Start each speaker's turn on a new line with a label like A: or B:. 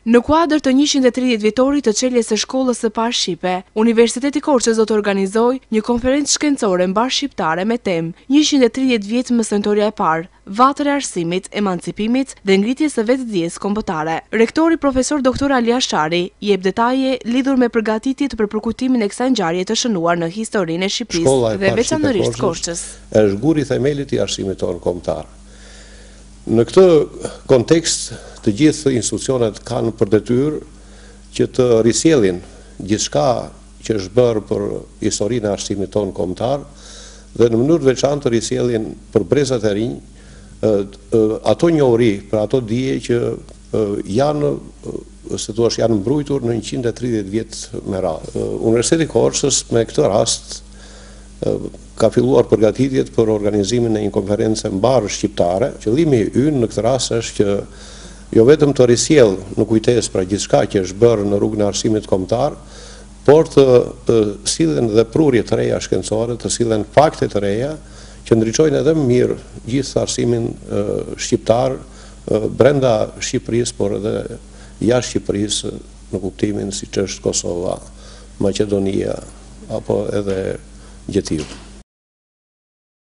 A: Në kuadër të 130 vjetorit të çeljes së shkollës së parë shqipe, Universiteti Korçës do të organizojë një konferencë shkencore mbar shqiptare me temë 130 vjet mësonjtoria e parë, vatër e arsimit, emancipimit dhe ngritjes së vetëdijes kombëtare. Rektori profesor Dr. Ali Ashari jep detaje lidhur me përgatitjet për përkujtimin e kësaj ngjarje të shënuar në historinë e Shqipërisë dhe veçanërisht Korçës.
B: Është guri i themelit i arsimit tonë kombëtar. Në këtë kontekst, të gjithë institucionet kanë për detyrë që të risjellin gjithçka që është bërë për historinë e arsimit tonë kombëtar dhe në mënyrë të veçantë të risjellin për brezat e rinj ato njohuri për ato dije që janë mbrojtur në 130 vjet me radhë. Universiteti Korçës me këtë rast ka filluar përgatitjet për organizimin e një konferencë mbar shqiptare. Qëllimi i ynë në këtë rast është që jo vetëm të risjell në kujtesë pra gjithçka që është bërë në rrugën e arsimit kombëtar, por të sillen dhe prurje të reja shkencore, të sillen fakte të reja që ndriçojnë edhe më mirë gjithë arsimin shqiptar brenda Shqipërisë, por edhe jashtë Shqipërisë në kuptimin siç është Kosova, Maqedonia apo edhe Gjetiu.